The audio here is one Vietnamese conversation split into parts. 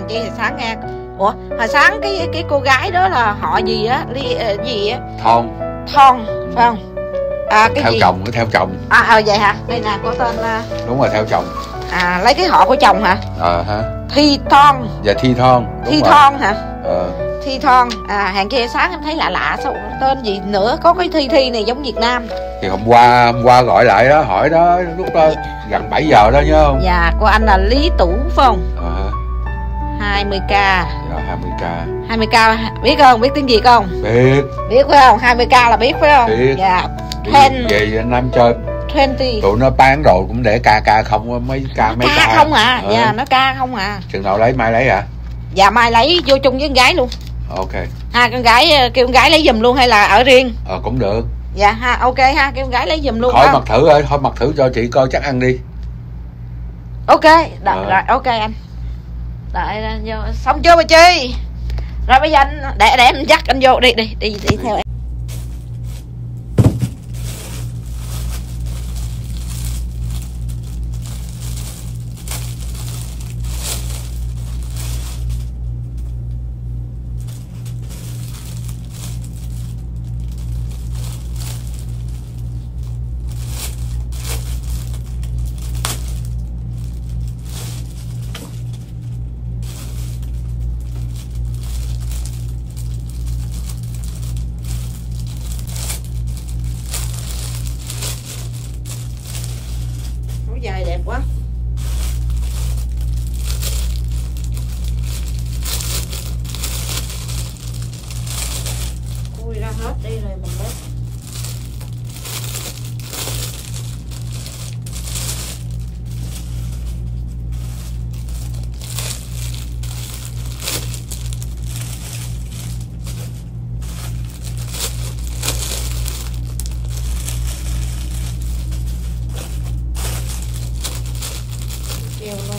hàng chi hồi sáng nghe. Ủa hồi sáng cái cô gái đó là họ gì á, gì á? Thon. Thon phải không? Cái theo gì? chồng, theo chồng. Vậy hả? Đây nè có tên Đúng rồi, theo chồng. Lấy cái họ của chồng hả? Ha. Thi Thon. Dạ Thi Thon. Thi Thon hả? Thi Thon. Hàng kia sáng em thấy lạ lạ, sao tên gì nữa, có cái Thi này giống Việt Nam. Thì hôm qua gọi lại đó, hỏi đó lúc đó gần 7 giờ đó nhớ không? Dạ, của anh là Lý Tủ phải không? 20k. Dạ 20k. 20k biết không? Biết tiếng Việt không? Biết phải không? 20k là biết phải không? Biết. Dạ. Về Nam chơi 20. tụi nó bán đồ cũng để ca không, mấy ca không à. Dạ nó ca không à. Chừng nào lấy, mai lấy hả? Dạ mai lấy vô chung với con gái luôn. Ok. Con gái kêu con gái lấy giùm luôn hay là ở riêng? Cũng được. Dạ ok kêu con gái lấy giùm luôn. Khỏi mặc thử ơi, thôi mặc thử cho chị coi chắc ăn đi. Ok, rồi ok anh. Đợi vô xong chưa bà Chi? Rồi bây giờ anh để em dắt anh vô đi theo em. Dài đẹp quá. Khui ra hết đi rồi mình lấy. Treo luôn.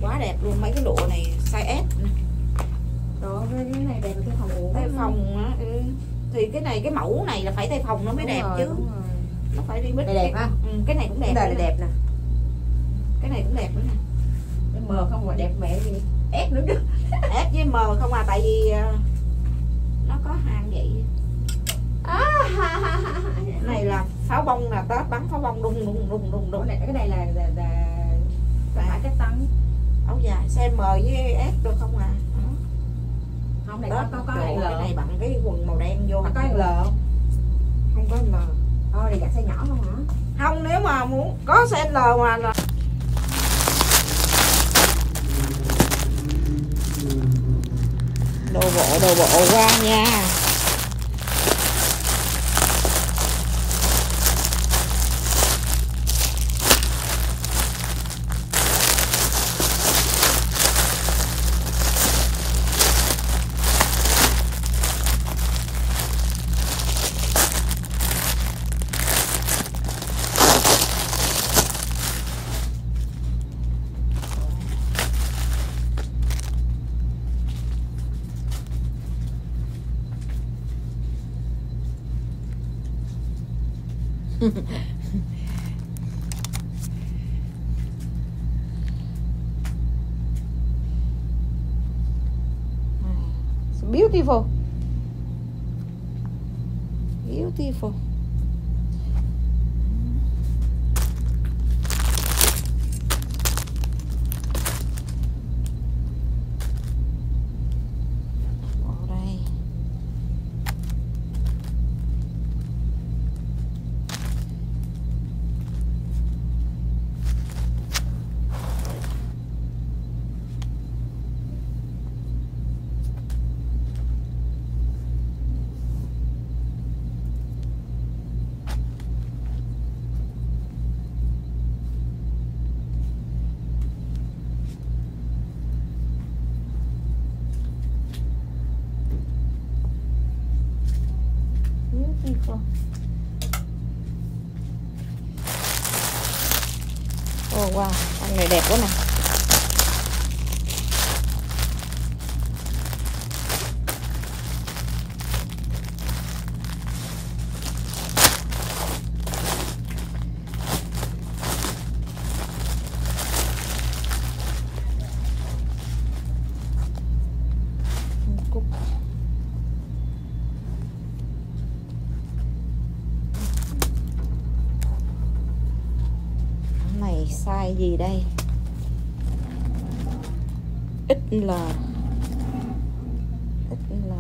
Quá đẹp luôn, mấy cái lụa này size S nè. Đó, cái này đẹp cái phòng ủ. Tây phòng á, thì cái này cái mẫu này là phải tây phòng nó mới Đúng đẹp rồi, chứ. đúng rồi. Nó phải đi bít. Này đẹp ha. Cái này cũng đẹp. Cái đời này đẹp nè. Cái này cũng đẹp nữa nè. Cái mờ không mà đẹp mẹ gì. Ép nữa chứ. Ép với mờ không à, tại vì nó có hàng vậy. Cái này là pháo bông, là Tết bắn pháo bông đùng đùng đùng đùng đùng. Cái này là phải cách tăng. Áo dài size M với S được không à? Đó. Không, này Tết có cái L. này bằng cái quần màu đen vô. Có L không? Không có L. Thôi thì gặt size nhỏ không hả? Không, nếu mà muốn có size L mà là đồ bộ qua nha. It's beautiful. Beautiful. Vào đây. Beautiful. Oh wow, con này đẹp quá nè. Cúc. Này size gì đây? XL. XL.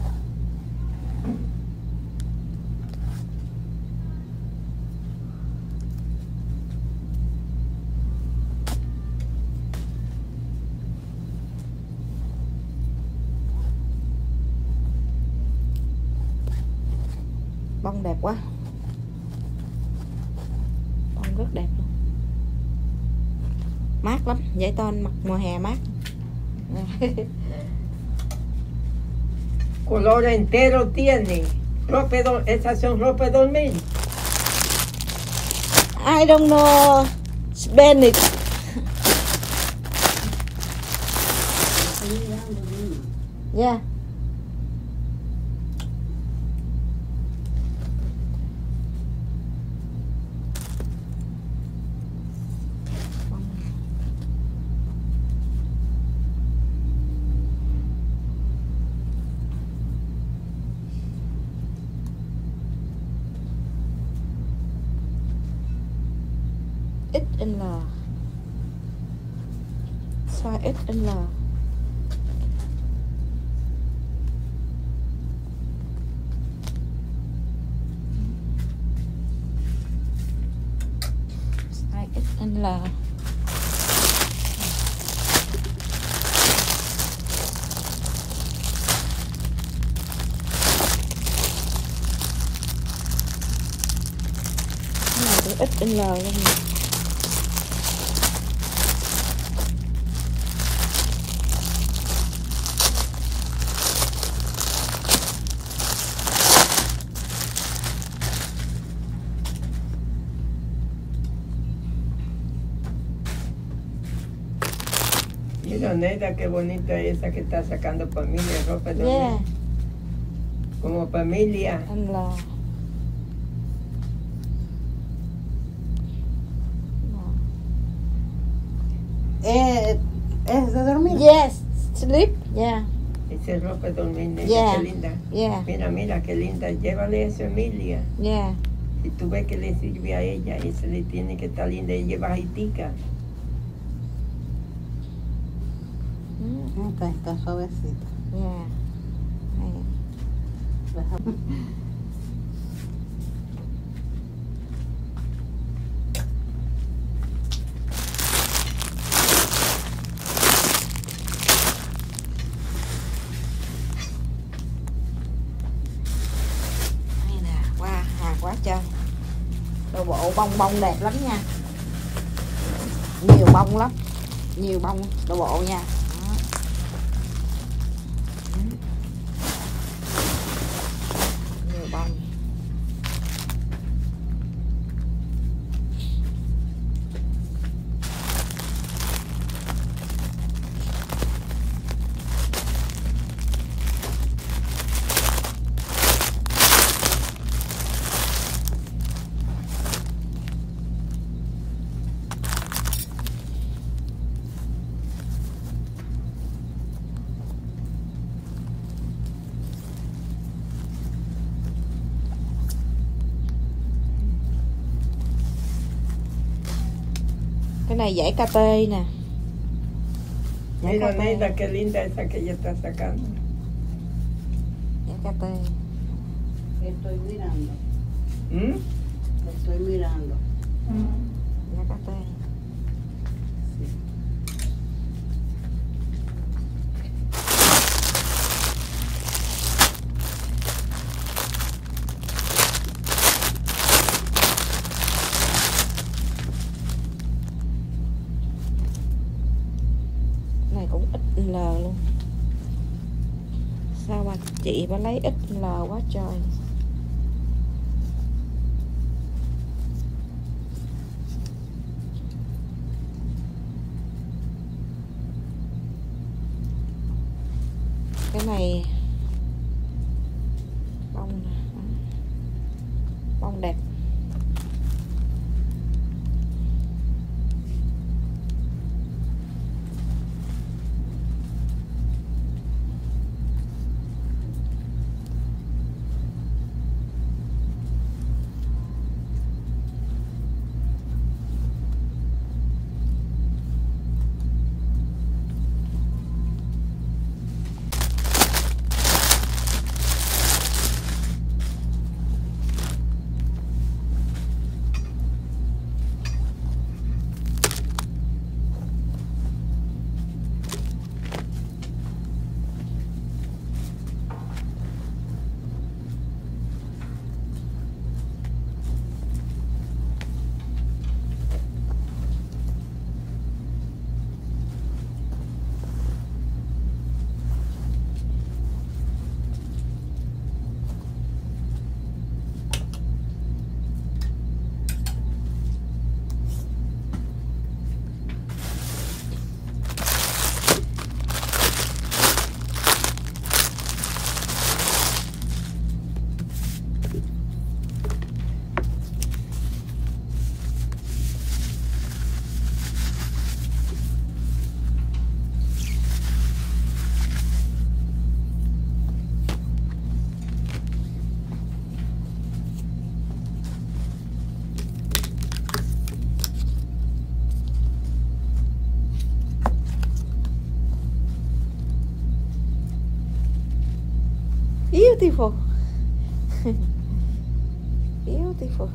Bông đẹp quá. Bông rất đẹp luôn. Mát lắm, dễ tên mặc mùa hè mát. Color entero tiene. Ropa, esas son ropa de dormir. I don't know Spanish. Yeah. XL. Size XL. Size XL. Cái này cũng XL luôn nè. Mira, Neida, qué bonita esa que está sacando familia, ropa de Yeah. hombre. Como familia. Anh là ¿Es de dormir? yes, sleep. Yeah, Esa es ropa de dormir, Neida, Yeah. qué linda. yeah, Mira, mira, qué linda. Llévale eso, Emilia. yeah. Si tú ves que le sirve a ella, esa le tiene que estar linda. Ella es bajitica. Está suavecita. Yeah. Đây nè, wow, hàng quá trời. Đồ bộ bông bông đẹp lắm nha. Nhiều bông lắm. Nhiều bông đồ bộ nha. Đó. Nhiều bông. Cái này dãy KT nè. Dãy Mira, KT. Neida, qué linda esa que ella está sacando. Dãy KT. Estoy mirando. ¿Mm? Estoy mirando. Dãy KT. Này cũng ít L luôn. Sao mà chị bà lấy ít L quá trời. Cái này bông nè. Bông đẹp. Beautiful. Beautiful.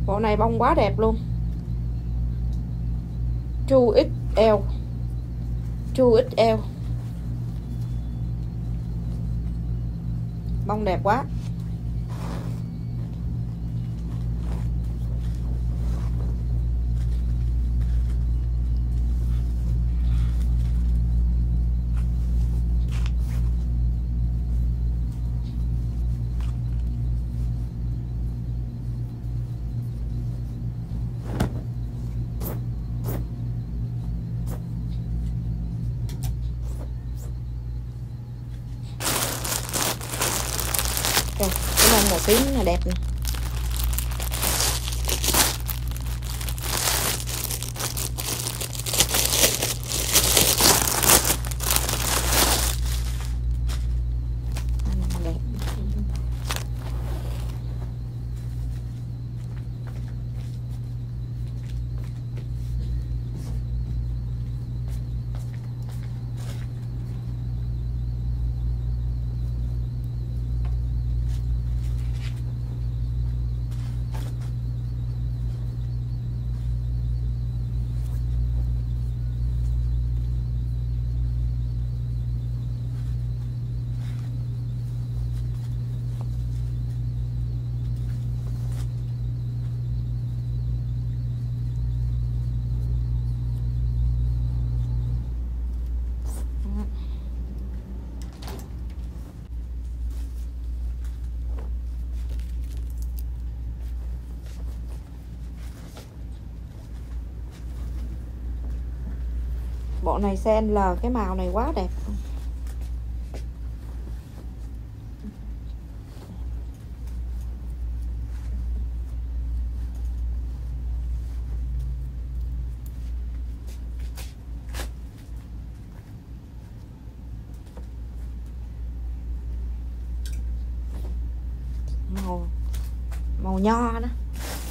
Bộ này bông quá đẹp luôn. 2XL. 2XL. Bông đẹp quá. Rồi, cái bông màu tím là đẹp nè. Đẹp. Bộ này CL, cái màu này quá đẹp. Màu nho đó.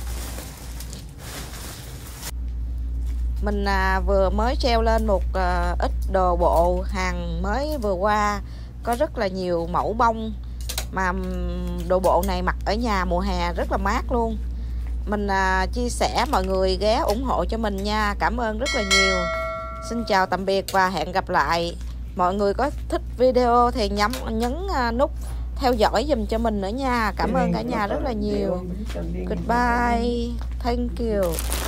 Mình vừa mới treo lên một ít đồ bộ hàng mới vừa qua. Có rất là nhiều mẫu bông. Mà đồ bộ này mặc ở nhà mùa hè rất là mát luôn. Mình chia sẻ mọi người ghé ủng hộ cho mình nha. Cảm ơn rất là nhiều. Xin chào tạm biệt và hẹn gặp lại. Mọi người có thích video thì nhấn nút theo dõi dùm cho mình nữa nha. Cảm ơn cả nhà rất là nhiều. Goodbye. Thank you.